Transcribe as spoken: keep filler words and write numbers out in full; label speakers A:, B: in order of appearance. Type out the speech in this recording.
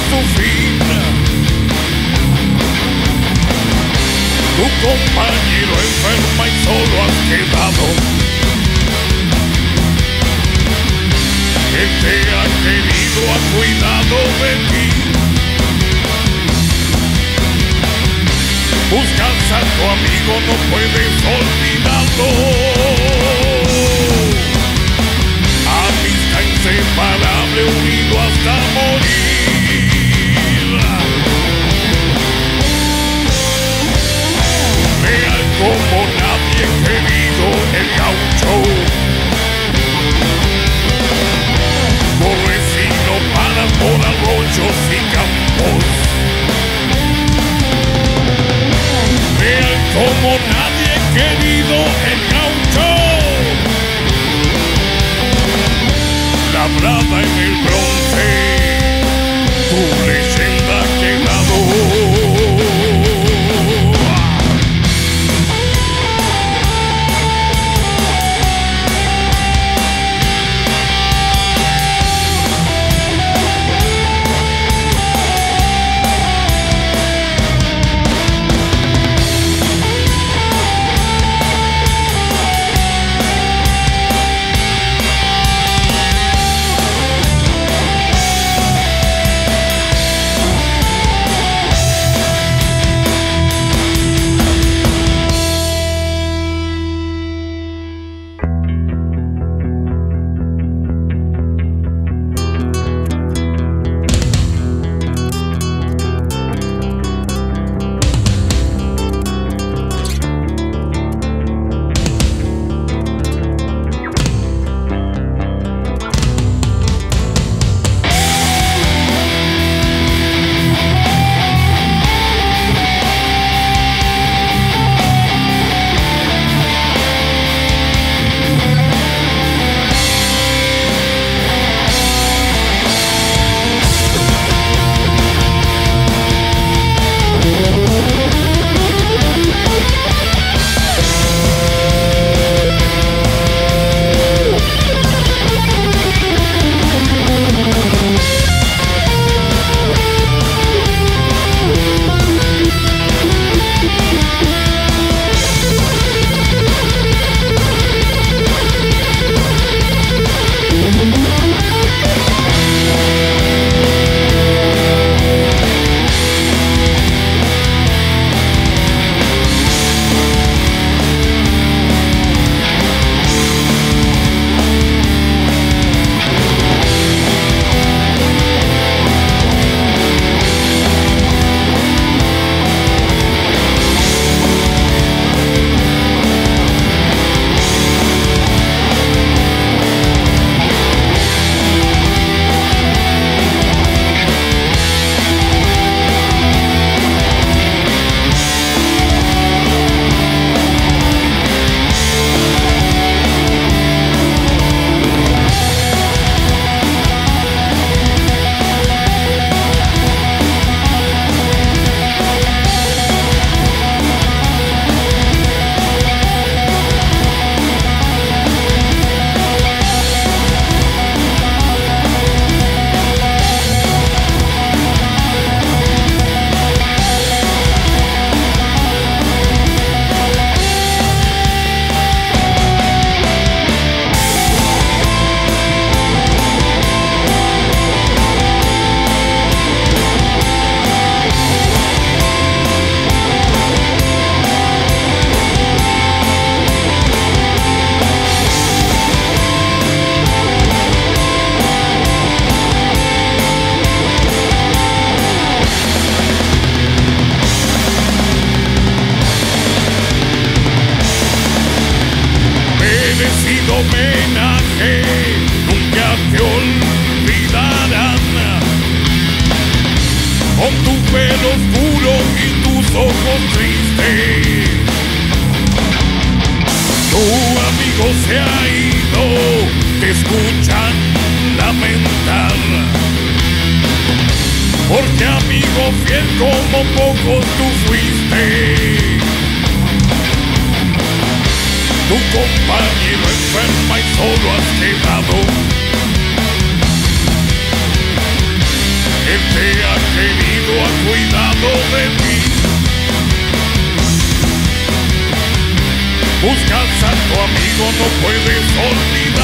A: su fin. Tu compañero enferma y solo has quedado. Él te ha querido, ha cuidado de ti. Buscas a tu amigo, no puedes olvidarlo. Amistad inseparable, unido hasta morir. Real como nadie, querido el gaucho. Corres y no paras por arroyos y campos. Real como nadie, querido el gaucho. Labrada en el bronce, tu leyenda ha quedado. Homenaje, nunca te olvidarán. Con tu pelo oscuro y tus ojos tristes, tu amigo se ha ido, te escuchan lamentar. Porque amigo fiel como pocos tú fuiste. Tu compañero enferma y solo has quedado. Él te ha conmigo no puedes olvidar.